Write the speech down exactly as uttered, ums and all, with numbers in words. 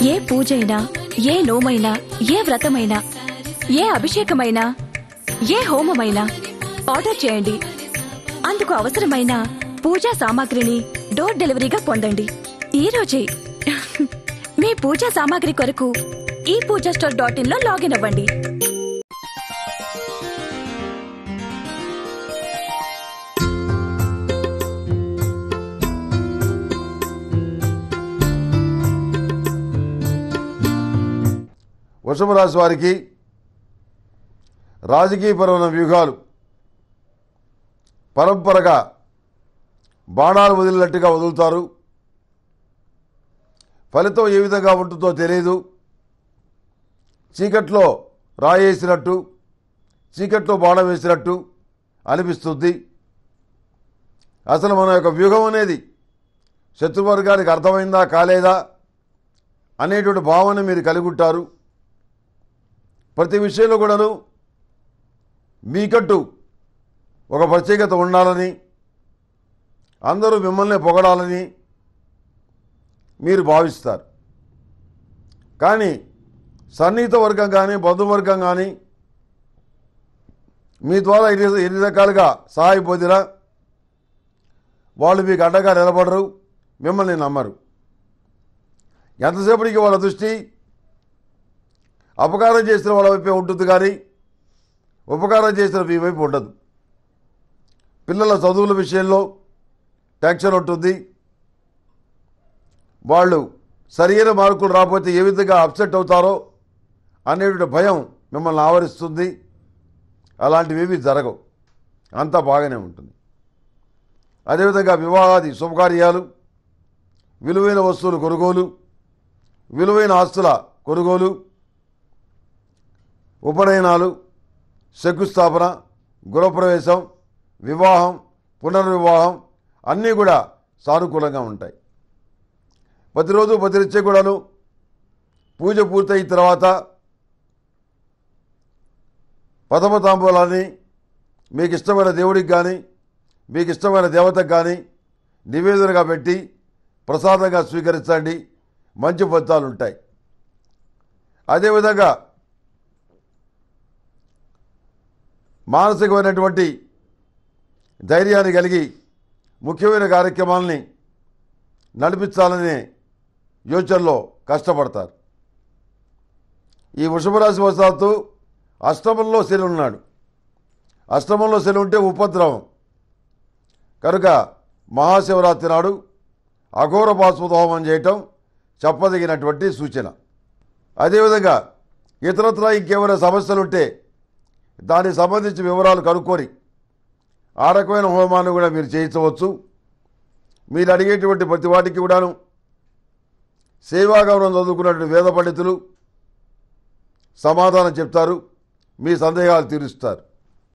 ఏ పూజైనా, ఏ నోమైనా, ఏ వ్రతమైనా, ఏ అభిషేకమైనా, ఏ హోమమైనా ఆర్డర్ చేయండి. అందుకు అవసరమైన పూజా సామాగ్రిని డోర్ డెలివరీగా పొందండి ఈ రోజే. మీ పూజా సామాగ్రి కొరకు ఈ పూజా స్టోర్ డాట్ ఇన్ లో లాగిన్ అవ్వండి. వృషభ రాశి వారికి రాజకీయపరమైన వ్యూహాలు పరంపరగా బాణాలు వదిలినట్టుగా వదులుతారు. ఫలితం ఏ విధంగా ఉంటుందో తెలియదు. చీకట్లో రాయేసినట్టు, చీకట్లో బాణం వేసినట్టు అనిపిస్తుంది. అసలు మన యొక్క వ్యూహం అనేది శత్రువర్గానికి అర్థమైందా కాలేదా అనేటువంటి భావన మీరు కలిగి ఉంటారు. ప్రతి విషయంలో కూడాను మీకంటూ ఒక ప్రత్యేకత ఉండాలని, అందరూ మిమ్మల్ని పొగడాలని మీరు భావిస్తారు. కానీ సన్నిహిత వర్గం కానీ బంధువర్గం కానీ మీ ద్వారా ఎన్ని ఎన్ని రకాలుగా సహాయం పొందినా వాళ్ళు మీకు అండగా నిలబడరు, మిమ్మల్ని నమ్మరు. ఎంతసేపటికి వాళ్ళ దృష్టి అపకారం చేసిన వాళ్ళ వైపే ఉంటుంది కానీ ఉపకారం చేసిన మీ వైపు ఉండదు. పిల్లల చదువుల విషయంలో టెన్షన్ ఉంటుంది. వాళ్ళు సరైన మార్కులు రాకపోతే ఏ విధంగా అప్సెట్ అవుతారో అనేటువంటి భయం మిమ్మల్ని ఆవరిస్తుంది. అలాంటివేమీ జరగవు, అంతా బాగానే ఉంటుంది. అదేవిధంగా వివాహాది శుభకార్యాలు, విలువైన వస్తువులు కొనుగోలు, విలువైన ఆస్తుల కొనుగోలు, ఉపనయనాలు, శంకుస్థాపన, గృహప్రవేశం, వివాహం, పునర్వివాహం అన్నీ కూడా సానుకూలంగా ఉంటాయి. ప్రతిరోజు ప్రతినిత్యం కూడాను పూజ పూర్తయిన తర్వాత ప్రథమ తాంబూలాన్ని మీకు ఇష్టమైన దేవుడికి కానీ మీకు ఇష్టమైన దేవతకు కానీ నివేదనగా పెట్టి ప్రసాదంగా స్వీకరించండి. మంచి ఫలితాలు ఉంటాయి. అదేవిధంగా మానసికమైనటువంటి ధైర్యాన్ని కలిగి ముఖ్యమైన కార్యక్రమాలని నడిపించాలనే యోచనలో కష్టపడతారు. ఈ వృషభ రాశి వశాత్తు అష్టమంలో శని ఉన్నాడు. అష్టమంలో శని ఉంటే ఉపద్రవం కనుక మహాశివరాత్రి నాడు అఘోర పాశుపత హోమం చేయటం చెప్పదగినటువంటి సూచన. అదేవిధంగా ఇతరత్రా ఇంకేమైనా సమస్యలుంటే దానికి సంబంధించి వివరాలు కనుక్కొని ఆ రకమైన హోమాన్ని కూడా మీరు చేయించవచ్చు. మీరు అడిగేటువంటి ప్రతి వాటికి కూడాను సేవాగౌరవం చదువుకున్నటువంటి వేద పండితులు సమాధానం చెప్తారు, మీ సందేహాలు తీరుస్తారు.